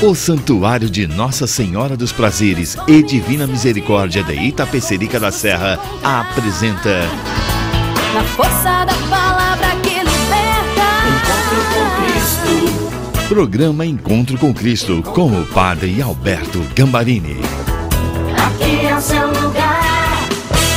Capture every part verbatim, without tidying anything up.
O Santuário de Nossa Senhora dos Prazeres e Divina Misericórdia de Itapecerica da Serra apresenta Na força da palavra que liberta. Encontro com Cristo. Programa Encontro com Cristo com o Padre Alberto Gambarini. Aqui é o seu lugar.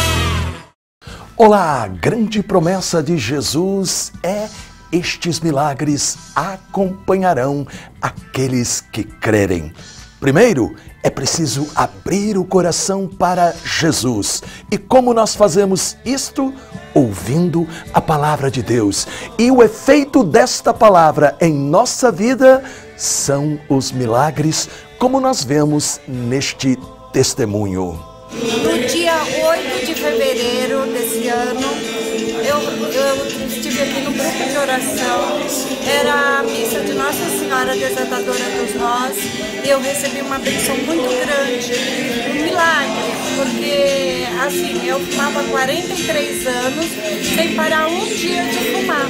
Olá, a grande promessa de Jesus é: estes milagres acompanharão aqueles que crerem. Primeiro, é preciso abrir o coração para Jesus. E como nós fazemos isto? Ouvindo a palavra de Deus. E o efeito desta palavra em nossa vida são os milagres, como nós vemos neste testemunho. No dia oito de fevereiro desse ano, eu, eu estive aqui no grupo de oração. Era a missa de Nossa Senhora Desatadora dos Nós e eu recebi uma bênção muito grande, um milagre, porque assim, eu fumava quarenta e três anos sem parar um dia de fumar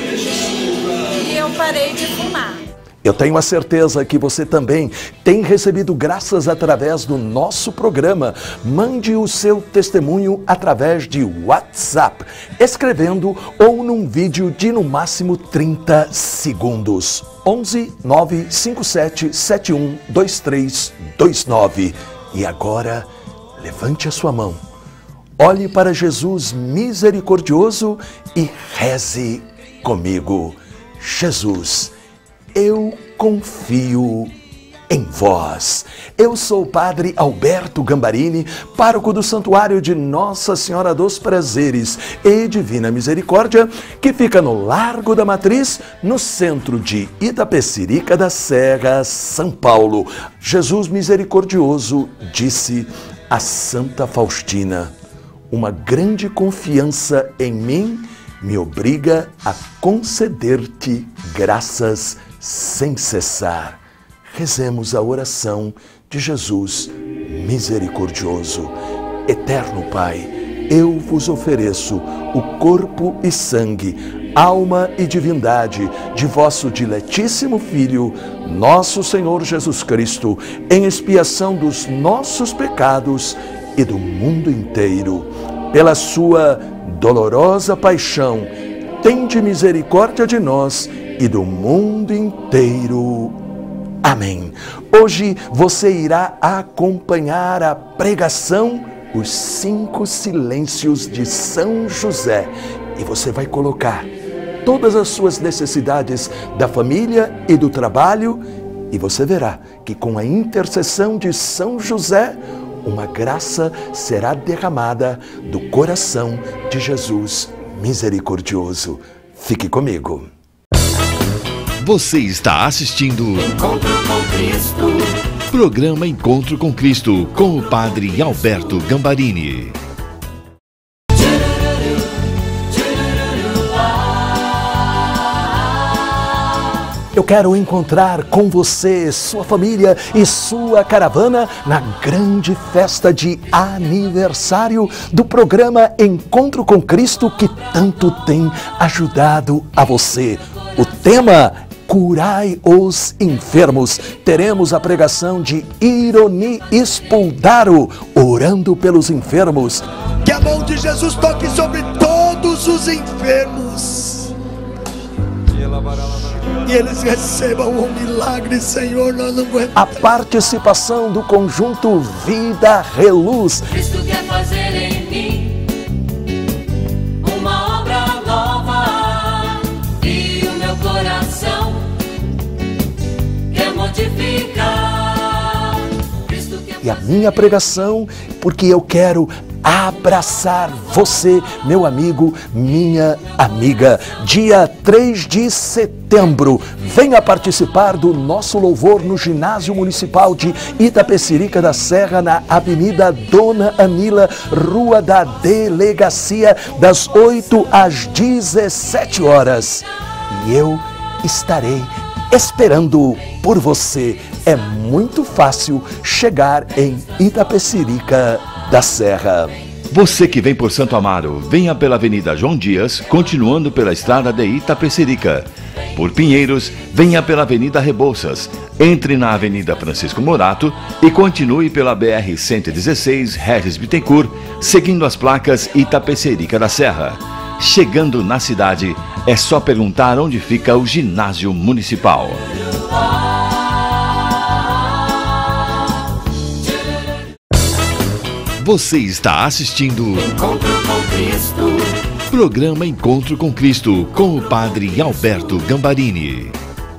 e eu parei de fumar. Eu tenho a certeza que você também tem recebido graças através do nosso programa. Mande o seu testemunho através de WhatsApp, escrevendo ou num vídeo de no máximo trinta segundos. onze nove cinco sete sete um dois três dois nove. E agora, levante a sua mão, olhe para Jesus misericordioso e reze comigo. Jesus, eu confio em vós. Eu sou o Padre Alberto Gambarini, pároco do Santuário de Nossa Senhora dos Prazeres e Divina Misericórdia, que fica no Largo da Matriz, no centro de Itapecerica da Serra, São Paulo. Jesus misericordioso disse a Santa Faustina: uma grande confiança em mim me obriga a conceder-te graças sem cessar. Rezemos a oração de Jesus misericordioso. Eterno Pai, eu vos ofereço o corpo e sangue, alma e divindade de vosso diletíssimo Filho, nosso Senhor Jesus Cristo, em expiação dos nossos pecados e do mundo inteiro. Pela sua dolorosa paixão, tende misericórdia de nós e do mundo inteiro. Amém. Hoje você irá acompanhar a pregação Os Cinco Silêncios de São José e você vai colocar todas as suas necessidades da família e do trabalho e você verá que com a intercessão de São José uma graça será derramada do coração de Jesus misericordioso. Fique comigo. Você está assistindo Encontro com Cristo. Programa Encontro com Cristo com o Padre Alberto Gambarini. Eu quero encontrar com você, sua família e sua caravana na grande festa de aniversário do programa Encontro com Cristo, que tanto tem ajudado a você. O tema: curai os enfermos. Teremos a pregação de Ironi Spoldaro, orando pelos enfermos. Que a mão de Jesus toque sobre todos os enfermos e eles recebam um milagre, Senhor. Nós não aguentamos. A participação do conjunto Vida Reluz. Cristo quer fazer em mim uma obra nova e o meu coração quer modificar. Cristo quer E a minha pregação, porque eu quero abraçar você, meu amigo, minha amiga. Dia três de setembro, venha participar do nosso louvor no Ginásio Municipal de Itapecerica da Serra, na Avenida Dona Anila, Rua da Delegacia, das oito às dezessete horas. E eu estarei esperando por você. É muito fácil chegar em Itapecerica da Serra. Você que vem por Santo Amaro, venha pela Avenida João Dias, continuando pela estrada de Itapecerica. por Pinheiros, venha pela Avenida Rebouças, entre na Avenida Francisco Morato e continue pela B R cento e dezesseis, Regis Bittencourt, seguindo as placas Itapecerica da Serra. Chegando na cidade, é só perguntar onde fica o ginásio municipal. Você está assistindo Encontro com Cristo. Programa Encontro com Cristo, com o Padre Alberto Gambarini.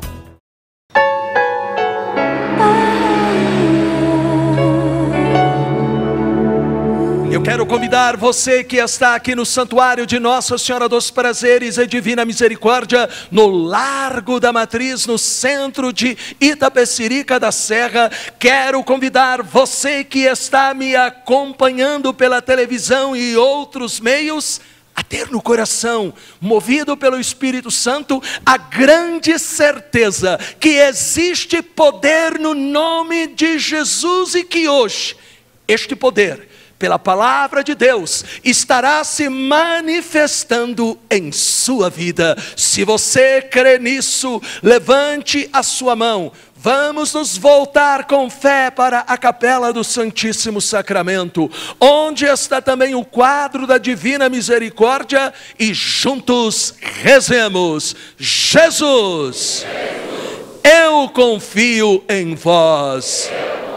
Eu quero convidar você que está aqui no Santuário de Nossa Senhora dos Prazeres e Divina Misericórdia, no Largo da Matriz, no centro de Itapecerica da Serra. Quero convidar você que está me acompanhando pela televisão e outros meios, a ter no coração, movido pelo Espírito Santo, a grande certeza que existe poder no nome de Jesus e que hoje, este poder, pela palavra de Deus, estará se manifestando em sua vida. Se você crê nisso, levante a sua mão. Vamos nos voltar com fé para a capela do Santíssimo Sacramento, onde está também o quadro da Divina Misericórdia, e juntos rezemos. Jesus, eu confio em vós.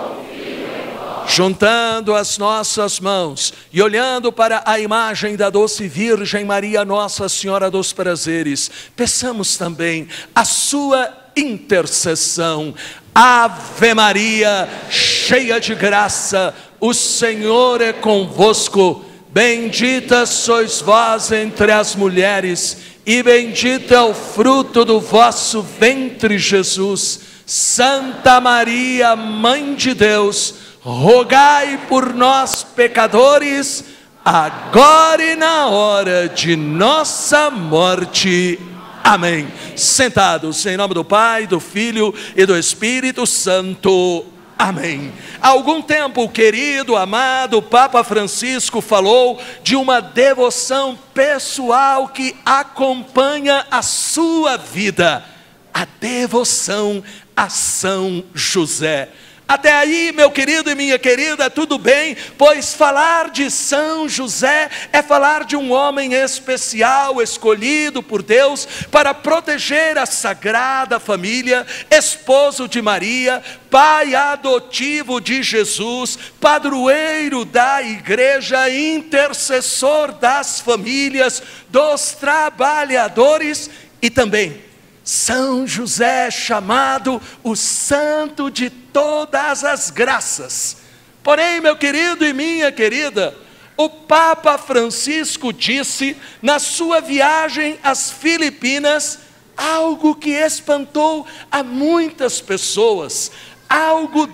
Juntando as nossas mãos e olhando para a imagem da doce Virgem Maria, Nossa Senhora dos Prazeres, peçamos também a sua intercessão. Ave Maria, cheia de graça, o Senhor é convosco. Bendita sois vós entre as mulheres, e bendito é o fruto do vosso ventre, Jesus. Santa Maria, Mãe de Deus, rogai por nós, pecadores, agora e na hora de nossa morte. Amém. Sentados, em nome do Pai, do Filho e do Espírito Santo. Amém. Há algum tempo, o querido, amado Papa Francisco falou de uma devoção pessoal que acompanha a sua vida. A devoção a São José. Até aí, meu querido e minha querida, tudo bem, pois falar de São José é falar de um homem especial, escolhido por Deus para proteger a Sagrada Família, esposo de Maria, pai adotivo de Jesus, padroeiro da igreja, intercessor das famílias, dos trabalhadores e também São José, chamado o santo de todas as graças. Porém, meu querido e minha querida, o Papa Francisco disse na sua viagem às Filipinas algo que espantou a muitas pessoas, algo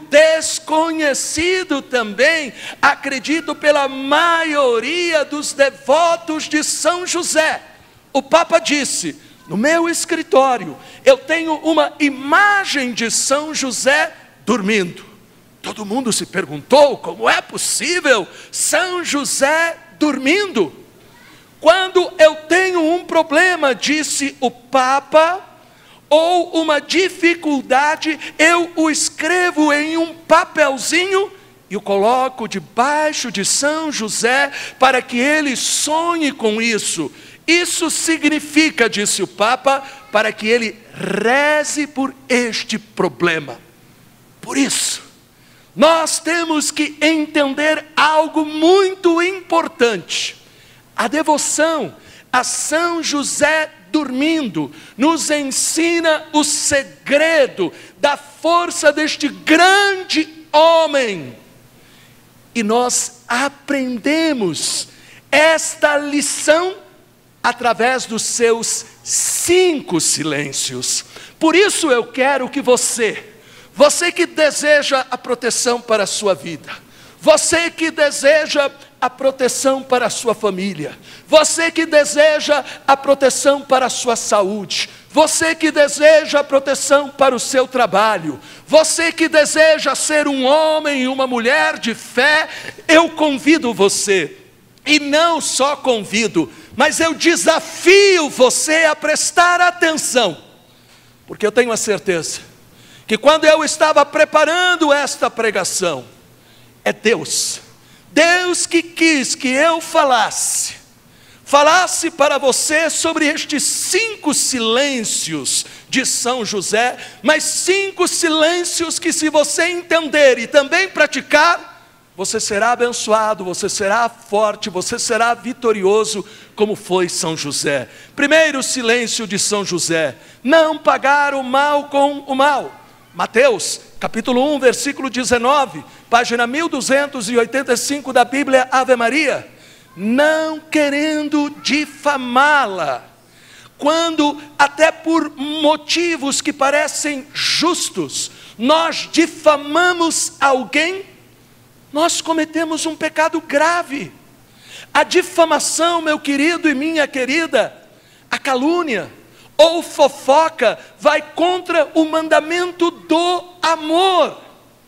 desconhecido também, acredito, pela maioria dos devotos de São José. O Papa disse: no meu escritório, eu tenho uma imagem de São José dormindo. Todo mundo se perguntou, como é possível São José dormindo? Quando eu tenho um problema, disse o Papa, ou uma dificuldade, eu o escrevo em um papelzinho e o coloco debaixo de São José para que ele sonhe com isso. Isso significa, disse o Papa, para que ele reze por este problema. Por isso, nós temos que entender algo muito importante. A devoção a São José dormindo nos ensina o segredo da força deste grande homem. E nós aprendemos esta lição através dos seus cinco silêncios. Por isso eu quero que você, você que deseja a proteção para a sua vida, você que deseja a proteção para a sua família, você que deseja a proteção para a sua saúde, você que deseja a proteção para o seu trabalho, você que deseja ser um homem e uma mulher de fé, eu convido você, e não só convido, mas eu desafio você a prestar atenção Porque eu tenho a certeza que quando eu estava preparando esta pregação, é Deus, Deus que quis que eu falasse, falasse para você sobre estes cinco silêncios de São José, mas cinco silêncios que, se você entender e também praticar, você será abençoado, você será forte, você será vitorioso, como foi São José. Primeiro silêncio de São José: não pagar o mal com o mal. Mateus, capítulo um, versículo dezenove, página mil duzentos e oitenta e cinco da Bíblia Ave Maria. Não querendo difamá-la, quando até por motivos que parecem justos, nós difamamos alguém, nós cometemos um pecado grave. A difamação, meu querido e minha querida, a calúnia ou fofoca, vai contra o mandamento do amor.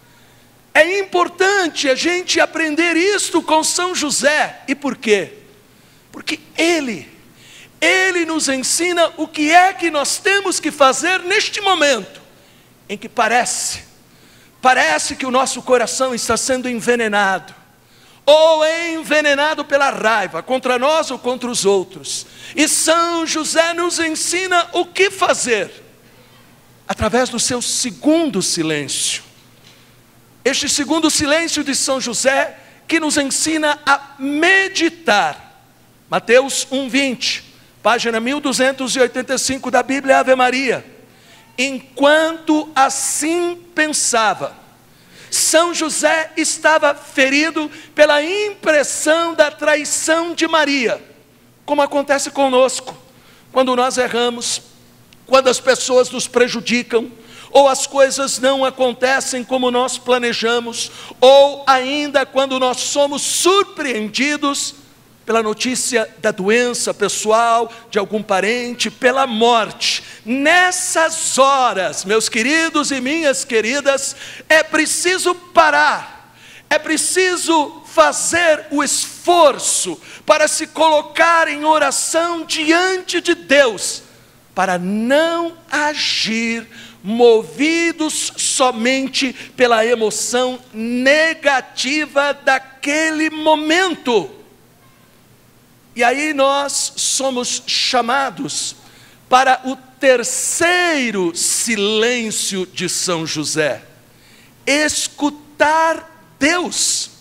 É importante a gente aprender isto com São José. E por quê? Porque ele, ele nos ensina o que é que nós temos que fazer neste momento, em que parece, parece que o nosso coração está sendo envenenado, ou envenenado pela raiva, contra nós ou contra os outros. E São José nos ensina o que fazer, através do seu segundo silêncio. Este segundo silêncio de São José, que nos ensina a meditar. Mateus um, vinte, página mil duzentos e oitenta e cinco da Bíblia Ave Maria. Enquanto assim pensava, São José estava ferido pela impressão da traição de Maria, como acontece conosco, quando nós erramos, quando as pessoas nos prejudicam, ou as coisas não acontecem como nós planejamos, ou ainda quando nós somos surpreendidos pela notícia da doença pessoal de algum parente, pela morte. Nessas horas, meus queridos e minhas queridas, é preciso parar, é preciso fazer o esforço para se colocar em oração diante de Deus, para não agir movidos somente pela emoção negativa daquele momento. E aí nós somos chamados para o terceiro silêncio de São José: escutar Deus.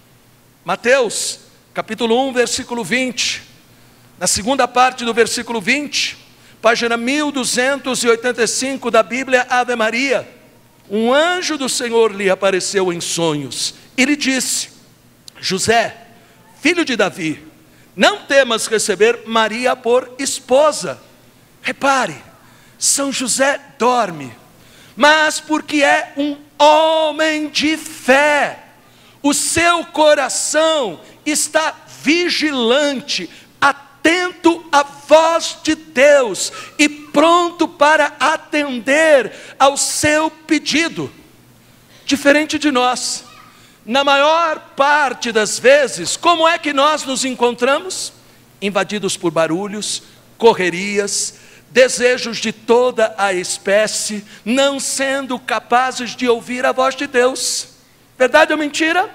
Mateus, capítulo um, versículo vinte, na segunda parte do versículo vinte, página mil duzentos e oitenta e cinco da Bíblia Ave Maria. Um anjo do Senhor lhe apareceu em sonhos e lhe disse: José, filho de Davi, não temas receber Maria por esposa. Repare, São José dorme, mas porque é um homem de fé, o seu coração está vigilante, atento à voz de Deus e pronto para atender ao seu pedido. Diferente de nós, na maior parte das vezes, como é que nós nos encontramos? Invadidos por barulhos, correrias, desejos de toda a espécie, não sendo capazes de ouvir a voz de Deus. Verdade ou mentira?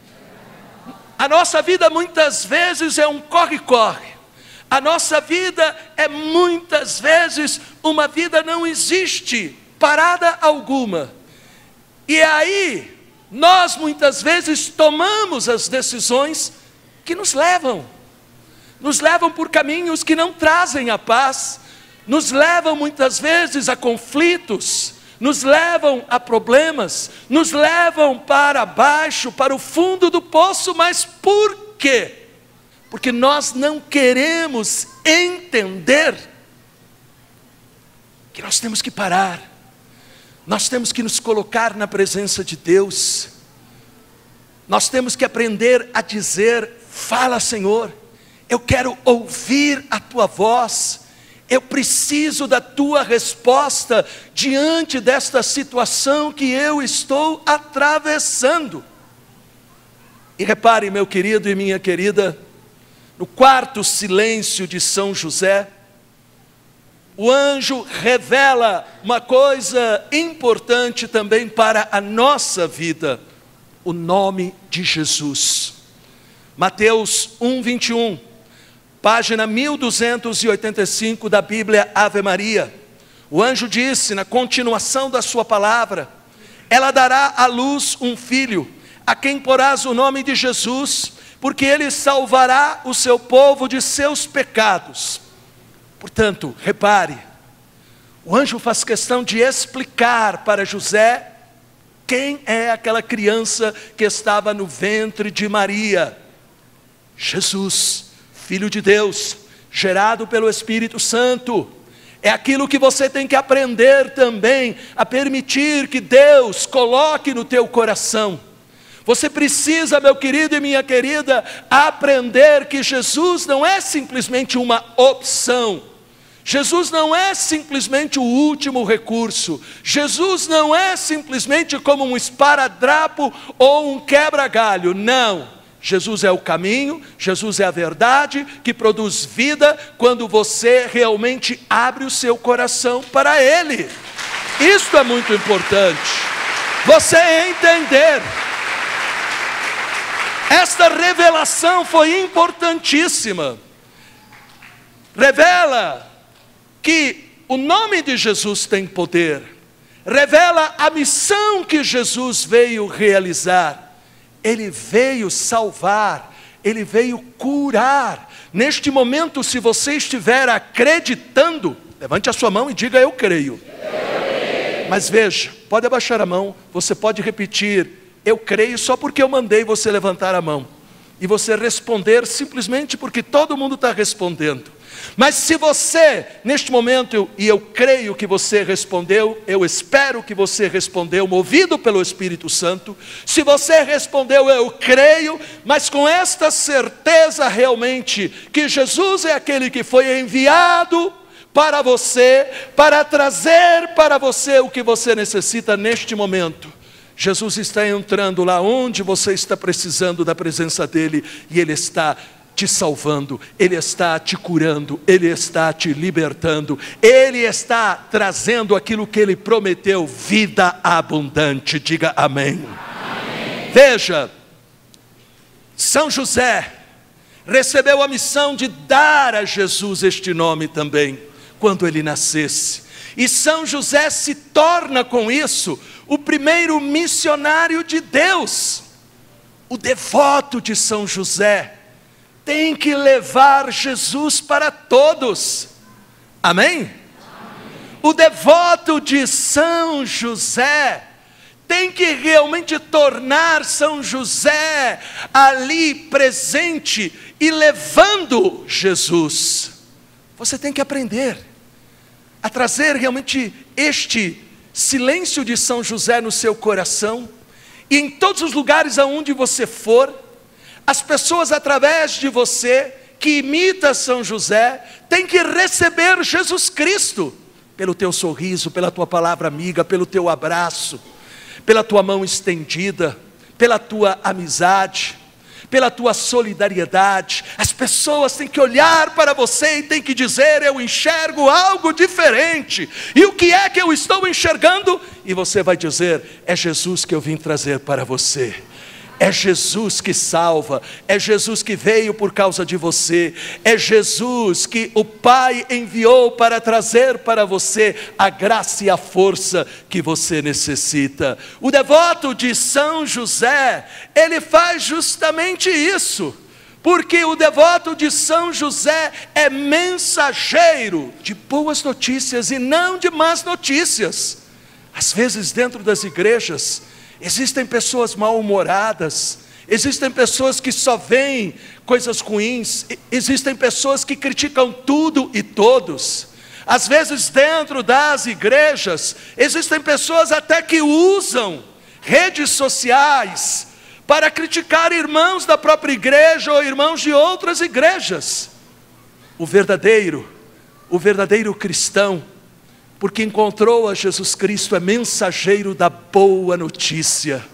A nossa vida muitas vezes é um corre-corre. A nossa vida é muitas vezes uma vida não existe, parada alguma. E aí, nós muitas vezes tomamos as decisões que nos levam, nos levam por caminhos que não trazem a paz, nos levam muitas vezes a conflitos, nos levam a problemas, nos levam para baixo, para o fundo do poço. Mas por quê? Porque nós não queremos entender que nós temos que parar, nós temos que nos colocar na presença de Deus, nós temos que aprender a dizer: fala, Senhor, eu quero ouvir a tua voz, eu preciso da tua resposta diante desta situação que eu estou atravessando. E repare, meu querido e minha querida, no quarto silêncio de São José, o anjo revela uma coisa importante também para a nossa vida: o nome de Jesus. Mateus um, vinte e um, página mil duzentos e oitenta e cinco da Bíblia Ave Maria. O anjo disse, na continuação da sua palavra: ela dará à luz um filho, a quem porás o nome de Jesus, porque ele salvará o seu povo de seus pecados. Portanto, repare, o anjo faz questão de explicar para José quem é aquela criança que estava no ventre de Maria. Jesus, Filho de Deus, gerado pelo Espírito Santo. É aquilo que você tem que aprender também, a permitir que Deus coloque no teu coração. Você precisa, meu querido e minha querida, aprender que Jesus não é simplesmente uma opção. Jesus não é simplesmente o último recurso. Jesus não é simplesmente como um esparadrapo ou um quebra-galho. Não. Jesus é o caminho, Jesus é a verdade que produz vida quando você realmente abre o seu coração para Ele. Isso é muito importante. Você entender. Esta revelação foi importantíssima. Revela que o nome de Jesus tem poder. Revela a missão que Jesus veio realizar. Ele veio salvar, Ele veio curar. Neste momento, se você estiver acreditando, levante a sua mão e diga: eu creio. Mas veja, pode abaixar a mão, você pode repetir: eu creio, só porque eu mandei você levantar a mão. E você responder simplesmente porque todo mundo está respondendo. Mas se você, neste momento, e eu creio que você respondeu, eu espero que você respondeu, movido pelo Espírito Santo. Se você respondeu, eu creio, mas com esta certeza realmente, que Jesus é aquele que foi enviado para você, para trazer para você o que você necessita neste momento. Jesus está entrando lá onde você está precisando da presença dEle, e Ele está te salvando, Ele está te curando, Ele está te libertando, Ele está trazendo aquilo que Ele prometeu, vida abundante. Diga amém. Amém. Veja, São José recebeu a missão de dar a Jesus este nome também, quando ele nascesse. E São José se torna com isso o primeiro missionário de Deus. O devoto de São José tem que levar Jesus para todos. Amém? Amém? O devoto de São José tem que realmente tornar São José ali presente e levando Jesus. Você tem que aprender a trazer realmente este silêncio de São José no seu coração, e em todos os lugares aonde você for, as pessoas através de você, que imita São José, têm que receber Jesus Cristo, pelo teu sorriso, pela tua palavra amiga, pelo teu abraço, pela tua mão estendida, pela tua amizade, pela tua solidariedade. As pessoas têm que olhar para você e têm que dizer: eu enxergo algo diferente. E o que é que eu estou enxergando? E você vai dizer: é Jesus que eu vim trazer para você. É Jesus que salva, é Jesus que veio por causa de você, é Jesus que o Pai enviou para trazer para você a graça e a força que você necessita. O devoto de São José, ele faz justamente isso, porque o devoto de São José é mensageiro de boas notícias e não de más notícias. Às vezes dentro das igrejas existem pessoas mal-humoradas, existem pessoas que só veem coisas ruins, existem pessoas que criticam tudo e todos. Às vezes dentro das igrejas, existem pessoas até que usam redes sociais para criticar irmãos da própria igreja ou irmãos de outras igrejas. O verdadeiro, o verdadeiro cristão, porque encontrou a Jesus Cristo, é mensageiro da boa notícia.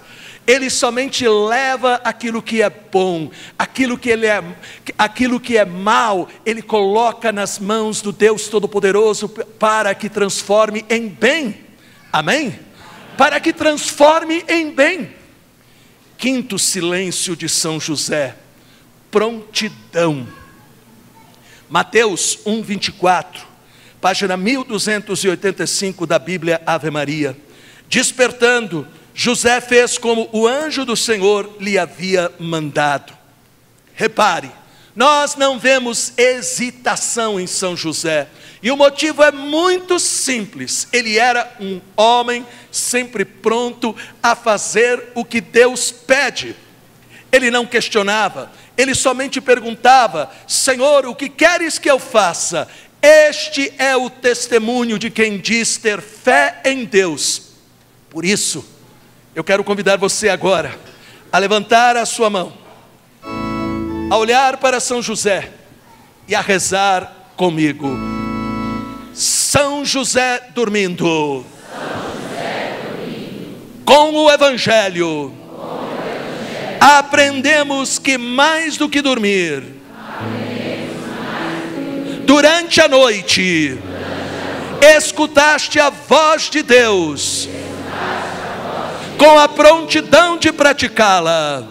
Ele somente leva aquilo que é bom, aquilo que, ele é, aquilo que é mal, Ele coloca nas mãos do Deus Todo-Poderoso para que transforme em bem. Amém? Para que transforme em bem. Quinto silêncio de São José: prontidão. Mateus um, vinte e quatro, página mil duzentos e oitenta e cinco da Bíblia Ave Maria. Despertando, José fez como o anjo do Senhor lhe havia mandado. Repare, nós não vemos hesitação em São José, e o motivo é muito simples. Ele era um homem sempre pronto a fazer o que Deus pede. Ele não questionava, ele somente perguntava: Senhor, o que queres que eu faça? Este é o testemunho de quem diz ter fé em Deus. Por isso, eu quero convidar você agora a levantar a sua mão, a olhar para São José e a rezar comigo. São José dormindo, São José dormindo. Com o Evangelho, Com o Evangelho. Aprendemos que mais do que dormir, Aprendemos mais do que dormir. Durante a noite, Durante a noite. Escutaste a voz de Deus, Escutaste a voz de Deus. Com a prontidão de praticá-la.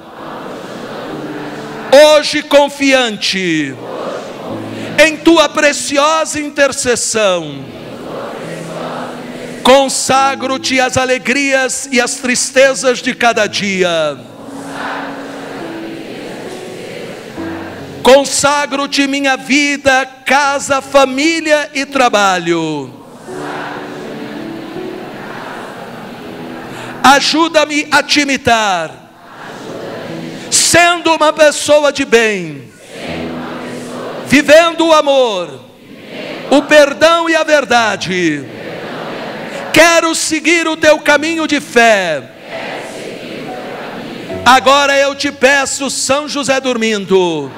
Hoje confiante, em tua preciosa intercessão, consagro-te as alegrias e as tristezas de cada dia. Consagro-te minha vida, casa, família e trabalho. Ajuda-me a te imitar, sendo uma pessoa de bem, vivendo o amor, o perdão e a verdade. Quero seguir o teu caminho de fé. Agora eu te peço, São José dormindo,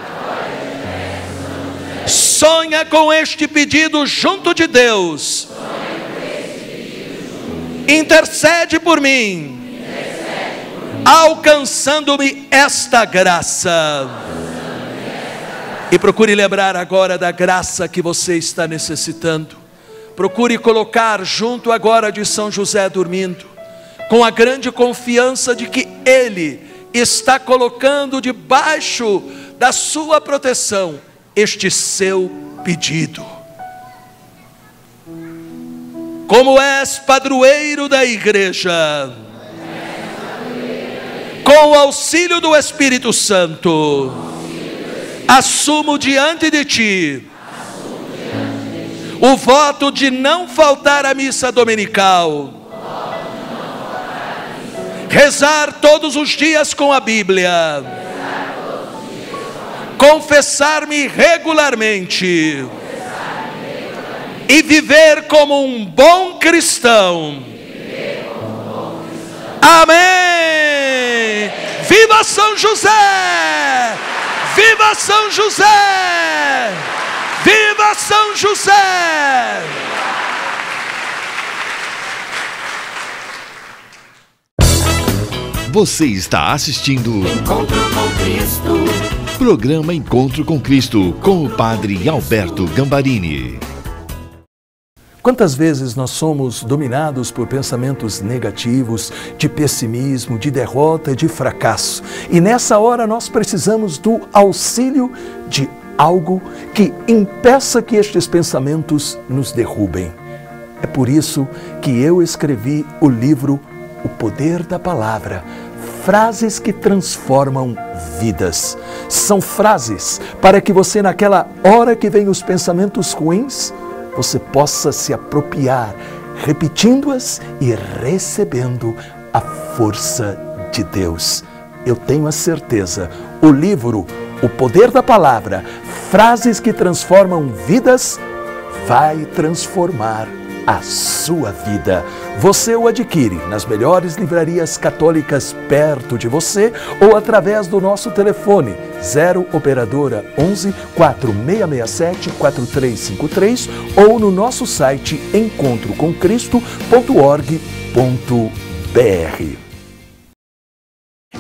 sonha com este pedido junto de Deus. Intercede por mim, alcançando-me esta graça. E procure lembrar agora da graça que você está necessitando. Procure colocar junto agora de São José dormindo, com a grande confiança de que Ele está colocando debaixo da sua proteção este seu pedido. Como és padroeiro da igreja, com o auxílio do Espírito Santo, assumo diante de ti o voto de não faltar à missa dominical, rezar todos os dias com a Bíblia, confessar-me regularmente e viver como um bom cristão. Amém! Viva São José! Viva São José! Viva São José! Você está assistindo Encontro com Cristo. Programa Encontro com Cristo, com o Padre Alberto Gambarini. Quantas vezes nós somos dominados por pensamentos negativos, de pessimismo, de derrota, de fracasso. E nessa hora nós precisamos do auxílio de algo que impeça que estes pensamentos nos derrubem. É por isso que eu escrevi o livro O Poder da Palavra, frases que transformam vidas. São frases para que você, naquela hora que vem os pensamentos ruins, você possa se apropriar, repetindo-as e recebendo a força de Deus. Eu tenho a certeza, o livro O Poder da Palavra, frases que transformam vidas, vai transformar a sua vida. Você o adquire nas melhores livrarias católicas perto de você ou através do nosso telefone zero operadora onze, quatro seis seis sete, quatro três cinco três ou no nosso site encontro com cristo ponto org ponto br.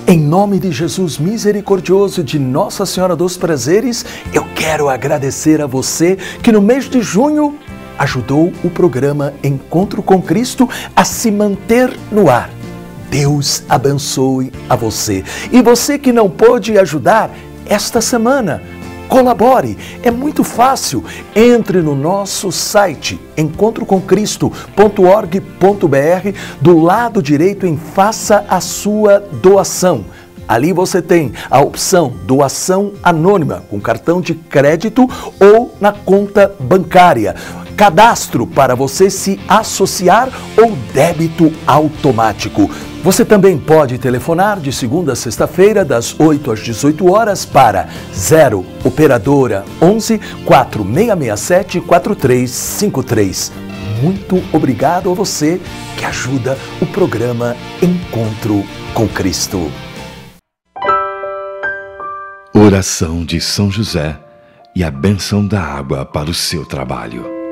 Em nome de Jesus misericordioso de Nossa Senhora dos Prazeres, eu quero agradecer a você que no mês de junho ajudou o programa Encontro com Cristo a se manter no ar. Deus abençoe a você. E você que não pôde ajudar esta semana, colabore, é muito fácil. Entre no nosso site encontro com cristo ponto org ponto br, do lado direito em Faça a Sua Doação. Ali você tem a opção doação anônima, com cartão de crédito ou na conta bancária. Cadastro para você se associar ou débito automático. Você também pode telefonar de segunda a sexta-feira, das oito às dezoito horas, para zero Operadora onze, quatro seis seis sete, quatro três cinco três. Muito obrigado a você que ajuda o programa Encontro com Cristo. Oração de São José e a bênção da água para o seu trabalho.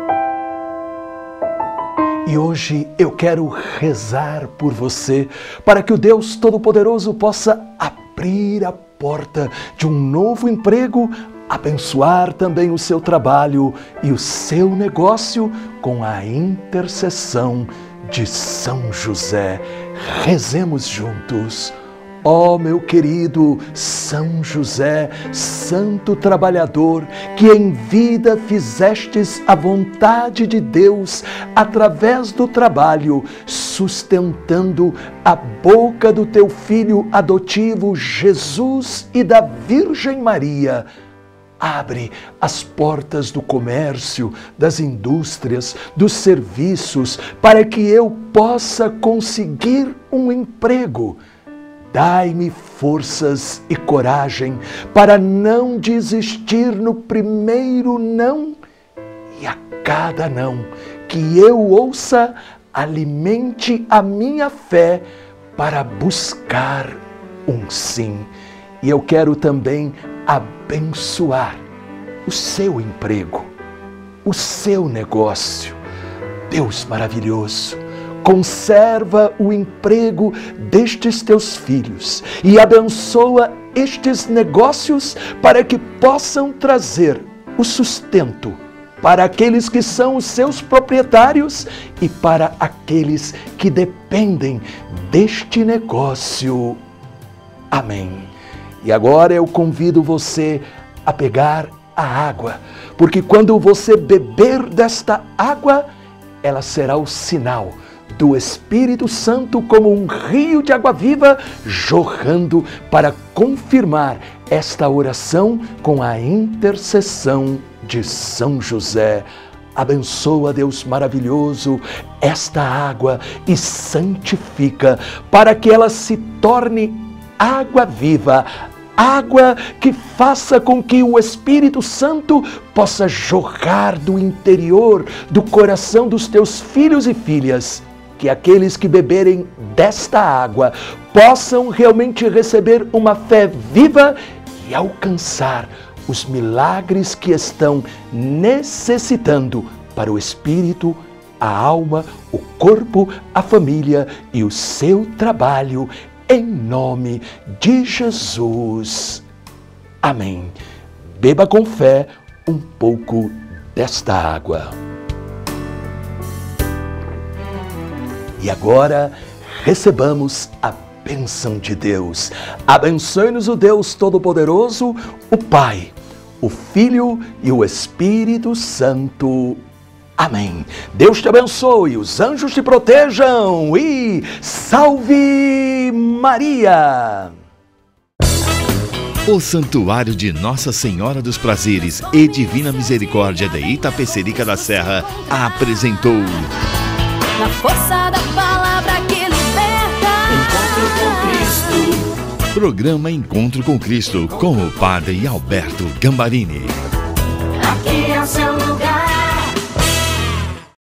E hoje eu quero rezar por você, para que o Deus Todo-Poderoso possa abrir a porta de um novo emprego, abençoar também o seu trabalho e o seu negócio com a intercessão de São José. Rezemos juntos. Ó meu querido São José, santo trabalhador, que em vida fizestes a vontade de Deus através do trabalho, sustentando a boca do teu filho adotivo Jesus e da Virgem Maria. Abre as portas do comércio, das indústrias, dos serviços, para que eu possa conseguir um emprego. Dai-me forças e coragem para não desistir no primeiro não, e a cada não que eu ouça, alimente a minha fé para buscar um sim. E eu quero também abençoar o seu emprego, o seu negócio. Deus maravilhoso, conserva o emprego destes teus filhos e abençoa estes negócios para que possam trazer o sustento para aqueles que são os seus proprietários e para aqueles que dependem deste negócio. Amém. E agora eu convido você a pegar a água, porque quando você beber desta água, ela será o sinal do Espírito Santo como um rio de água viva jorrando para confirmar esta oração com a intercessão de São José. Abençoa, Deus maravilhoso, esta água e santifica para que ela se torne água viva, água que faça com que o Espírito Santo possa jorrar do interior do coração dos teus filhos e filhas. Que aqueles que beberem desta água possam realmente receber uma fé viva e alcançar os milagres que estão necessitando para o espírito, a alma, o corpo, a família e o seu trabalho, em nome de Jesus. Amém. Beba com fé um pouco desta água. E agora, recebamos a bênção de Deus. Abençoe-nos o Deus Todo-Poderoso, o Pai, o Filho e o Espírito Santo. Amém. Deus te abençoe, os anjos te protejam e salve Maria! O Santuário de Nossa Senhora dos Prazeres e Divina Misericórdia de Itapecerica da Serra apresentou Na força da palavra que liberta. Encontro com Cristo. Programa Encontro com Cristo com o Padre Alberto Gambarini. Aqui é o seu lugar.